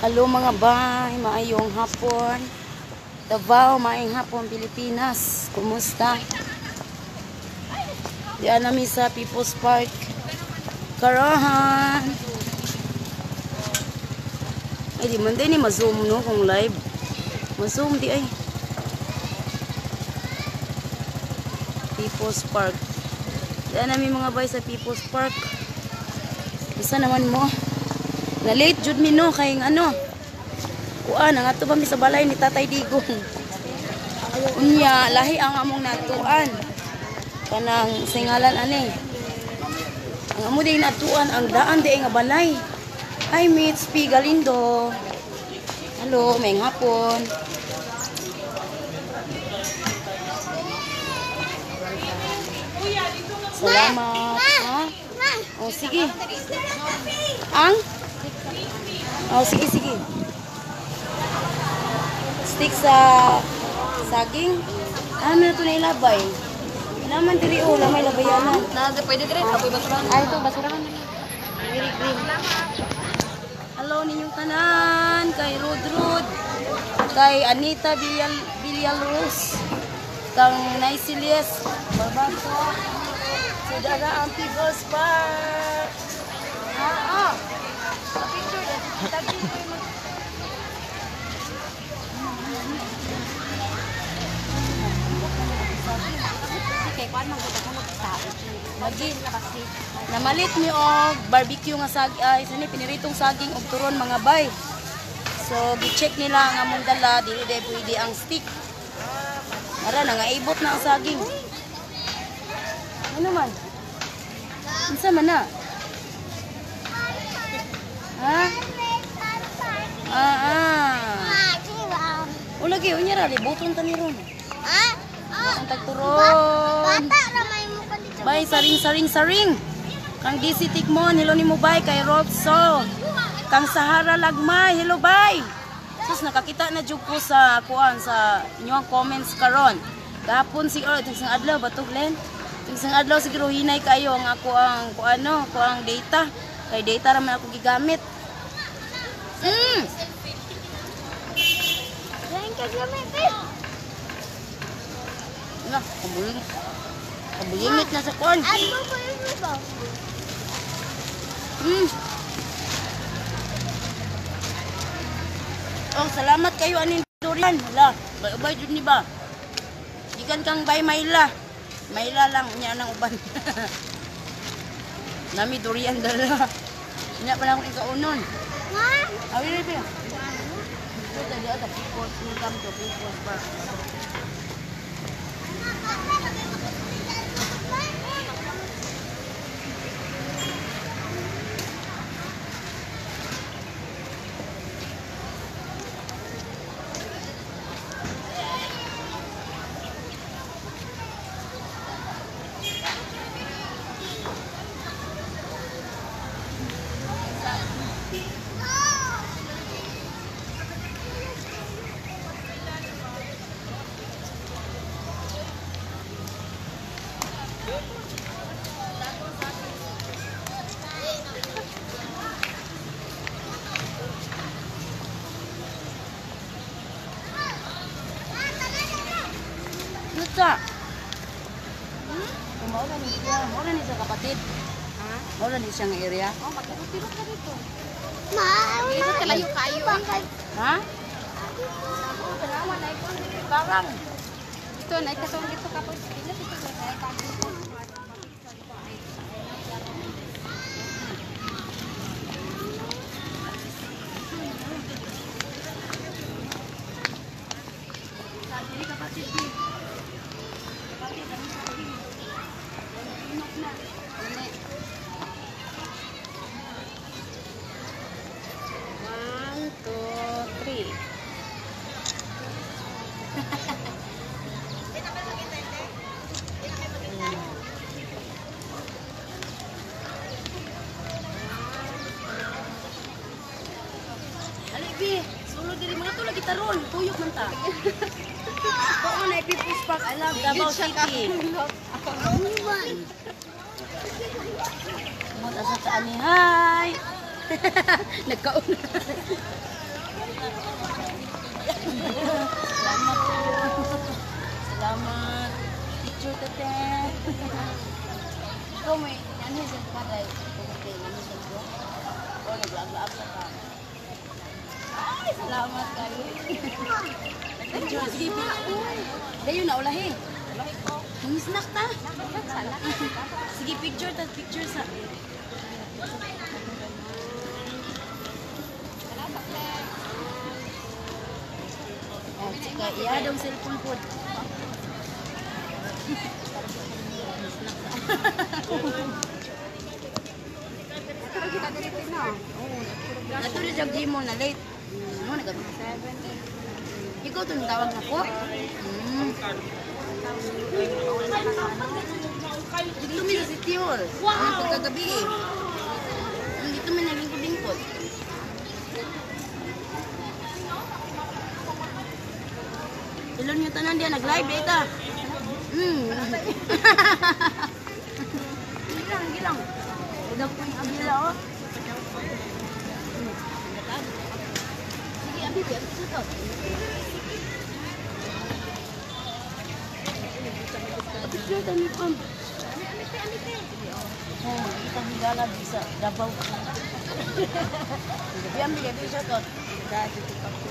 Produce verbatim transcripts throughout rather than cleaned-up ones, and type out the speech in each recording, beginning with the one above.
Hello mga bay, maayong hapon. Davao, maayong hapon Pilipinas. Kumusta? Diyan namin sa People's Park. Karahan. Ay, di man din ni ma-zoom no kung live. Ma-zoom di ay. People's Park. Diyan namin mga bay sa People's Park. Isa naman mo. Na late jud mi no kay ano. Kuan nga ato ba mi sa balay ni Tatay Digong. Unya lahi ang among natuan. Kanang singalan ani. Ang amo din natuan ang daan di nga balay. Hi Mitch P Galindo. Hello, may hapon. Salamat. Ha? Oh, sige. Ang? Oh, sige, sige. Stick sa saging. Ano na ito na ilabay? Naman diri o, lamay labayanan. Nada, pwede dire, apoy basurahan. Ay, ito, basurahan na. Very green. Hello ninyong tanan. Kay Rod Rod. Kay Anita Villal Villalros. Kang Naisilias. Barbato. Sudara ang People's Park. Ah, ah. Picture na. Tagin ko yung Magin namalit mi og barbecue nga sagi ay sini piniritong saging og turon mga bay. So gi-check nila ang among dala dili day pwede ang stick. Ara na nga ibot na ang saging. Ano man? Unsa man na? Ha? Ah ah. Wala gyud unya ra libuton ta ni ron. Ha? Ang tagturon. Bay, saring-saring-saring. Kang D C Tigmon, hello ni mo bay, kay Robso. Kang Sahara Lagmay, hello bay. Sus, nakakita na jud ko sa kuan sa inyong comments karon. Gahapon siguro, isang adlaw, batog len. Isang adlaw siguro hinay kayo ang ako ang kuano, ko ang data. Kay data ra man ako gigamit. Mm. Thank you, Nah, kabulin. Kabulimit na sa kuan. ano ba yun ba? Hmm. Oh, salamat kayo aning durian. Hala, bay jud ni ba? Ikan kang bay Mayla. Mayla lang nya nang uban. Nami durian dala. Nya pa lang ikaunon. Ha? Awi ri ba? Ito tadi ada people, welcome to People's Park. Nusa. Hmm? Kumao na ni siya. Mao na ni siya kapatid. Ha? Mao na ni siya nga area. Oh, magtiro-tiro ka dito. Ma, dito kalayo kayo. Ha? Salamat na ito. Karang. Ito na ikasong dito ka po. Dito dito sa kayo. One, two, three. Alibi, sulod diri mga to lagi taron, tuyok man ta. Oo na People's Park, I love Davao City. Mo ta sa ani, hi. Nagkauna. Salamat po. Salamat. Picture tete. Ikaw may ano sa kaday? Okay, ano sa ko? O nag-vlog-vlog ka. Ay, salamat kayo. Picture sige pa. Dayo na ulahi. Ulahi ko. Ang snack ta. Sige picture ta picture sa. Oh, tsaka iya dong cellphone po. Pero kita dito na. Oo. Ato rin yung game mo na late. Ano, nagabi? Ikaw ito nang tawag na ko? Hmm. Dito mi sa City Hall. Ang pagkagabi eh. Dito mi nalingkod-lingkod. Ilon yung tanan diya, nag-live data. Hmm. Gilang, gilang. Udah po yung abila oh. Sige, abi, abi, suto. Abi, suto ni Pam. Oh, kita higala di sa Davao. Abi, abi, abi, suto. Dati tikap ko.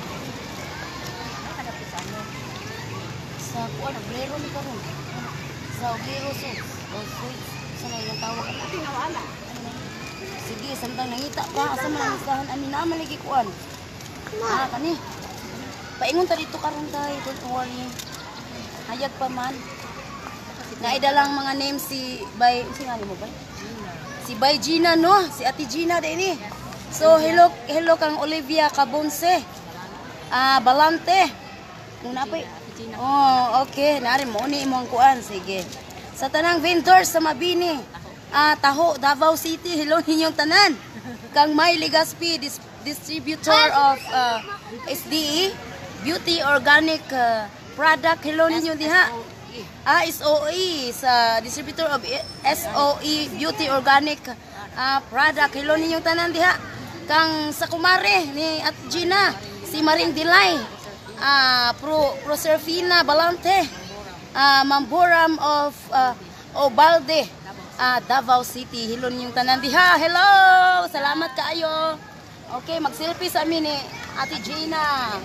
Sa kuan, obrero ni karon. Sa obrero so, o sweets, sa na yung tawag na Tinawala. sige, samtang nangita pa, asa man ang listahan ani naman lagi kuan. Ah, kani. Paingon ta dito karon tay, don't worry. Hayag pa man. Naida lang mga names si Bay, si nga mo ba? Si Bay Gina no, si Ate Gina din ni. So hello, hello kang Olivia Cabonce. Ah, Balante. Una pa. Oh, okay. Nari mo ni imong kuan, sige. Sa tanang vendors sa Mabini, ah, Taho, Davao City, hello ninyong tanan. Kang May Legaspi, dis distributor of uh, S D E, Beauty Organic uh, Product, hello ninyo diha. Ah, S O E, sa distributor of S O E Beauty Organic uh, Product, hello ninyong tanan diha. Kang sa kumare ni At Gina, si Maring Dilay, ah, Pro Proserfina Balante, ah, Mamboram of uh, Obalde, ah, Davao City. Hello ninyong tanan diha. Hello! Salamat kaayo. Okay, mag-selfie sa amin ni Ate Gina.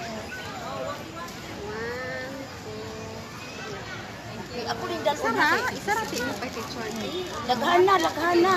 Okay, ako rin dal Isa ra, isa ra ti mo pa picture ni. Laghan na, laghan na.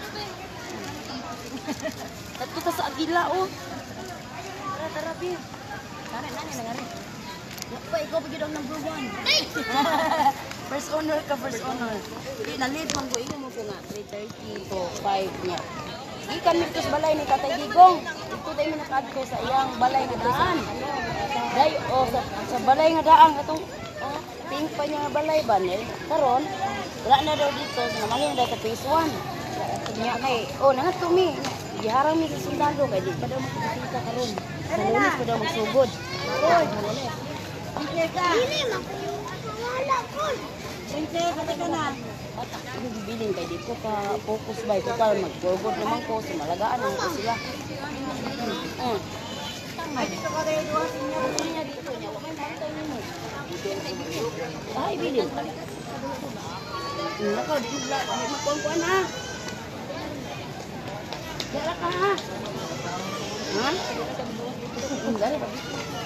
Tatlo ka sa agila oh. Tara, tara, Pia. Tara, nani na nga rin. Pa, ikaw pa ang number one. First honor ka, first honor. Di, na-lead man ko. Ikaw mo po nga, three thirty to five niya. Ikan nito sa balay ni Tatay Digong. Ito dahil mo nakad ko sa iyang balay nga daan. Dahil, oh, sa, sa balay nga daan, itong oh, pink pa niya nga balay ba niya. Karon, wala na daw dito. So, naman na daw sa phase one. Niya kay, oh, nangat kami. Giharang mi sa sundalo kay di pa daw makikita karon. Sa lunes pa daw magsugod. Oy, okay ka. Dili man wala ko. Sente ka ka na. Bata, ano bibiling kay dito ka focus ba total mag-forward naman ko sa malagaan naman ko sila. Mm. Ay, dito ka rin duwa sinya niya dito niya. Wa may bantay nimo. Ay, bilin. Nako, di bla, di magkuan-kuan ha. Dala ka ha? Ha? Dala ba?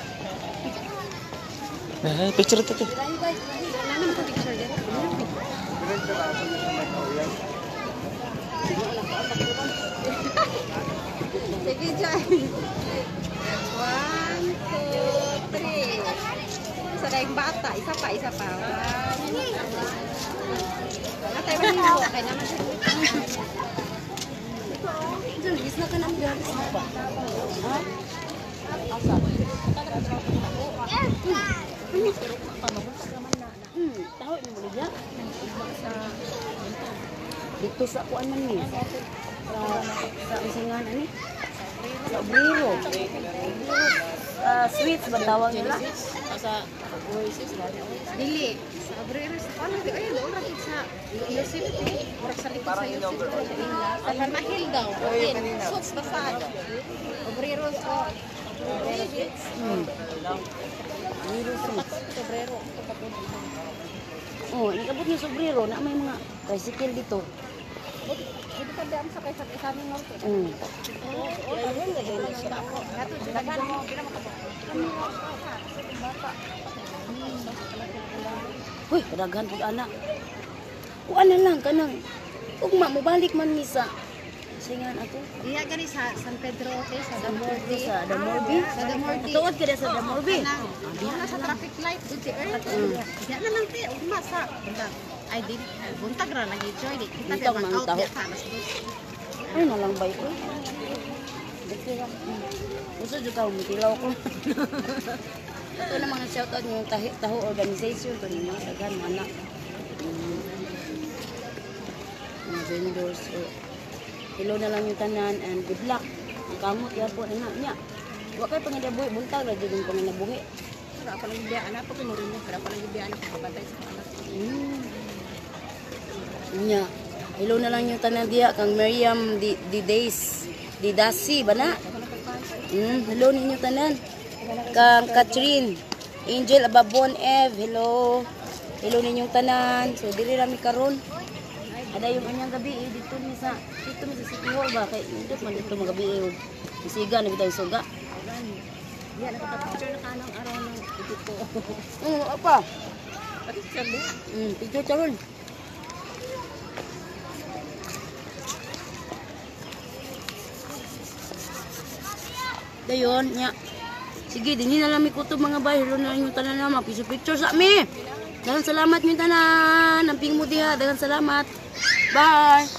Nah, picture itu tuh. Nanam ko picture dito. Sige, Jai. One, two, three. Isa na yung bata. Isa pa, isa pa. Atay ba niyo? Okay naman siya. Guys na ka nang galis na ba? Ha? Asa? Hmm, tahu ni boleh ya? Dito sa kuan man ni. Sa sa isingan ani. Sa obrero. Ah, sweets ba tawag nila? Sa oasis ba? Dili. Sa obrero sa pala. Ay, doon ra sa Yosemite. Murag sa likod sa Yosemite. Sa Mahil daw. Suits basag. Obrero sa Hmm. Miro Sweets. Sobrero. Oh, ikabot niyo sobrero na may mga tricycle dito. Hindi pa diyan sa kaysa sa amin norte. Mm. Uy, kadaghan pud anak. Kuan na lang kanang ugma mo balik man mi sa singan ato. Iya gani sa San Pedro okay sa Damorbi. Sa Damorbi. Sa Damorbi. Tuod ka sa Damorbi. Diyan na sa traffic light dito earth. Diyan na lang ti ugma sa buntag. Ay di buntag ra lagi joy di. Kita Buntag ba man out taho. diya ka alas dos. Ay na lang bay ko. Dito lang. Gusto jud ka mutilaw ko. Ito na mga shoutout ng tahi, taho organization to ninyo daghan mga anak. Mm. Mga vendors. So, hello na lang yung tanan and good luck. Ang kamot yan po na niya. Huwag kayo panginabuhi. Buntag na dyan yung panginabuhi. Wala pa lang biya anak ko tumurin mo. Wala pa lang biya anak ko kapatay sa anak. Mm. Nya. Hello na lang yung tanan diya kang Miriam di, di Days. Di Dasi ba na? Mm, hello ninyo tanan. Kang Catherine, Angel Ababon Ev, hello. Hello ninyong tanan. So dili rami karon. Ada yung anyang gabi eh, dito mi sa dito mi sa City Hall ba kay dito man dito magabi eh. Bisiga na bitaw suga. Diyan na kapatid na kanang araw ng dito. Mm, apa? Pati sa mo. Mm, picture taron. Dayon nya. Sige, dinhi na lang mi kutob mga bay. Hello na lang yung tanan na magpicture sa mi. Daghang salamat yung tanan. Amping mo diha. Daghang salamat. Bye.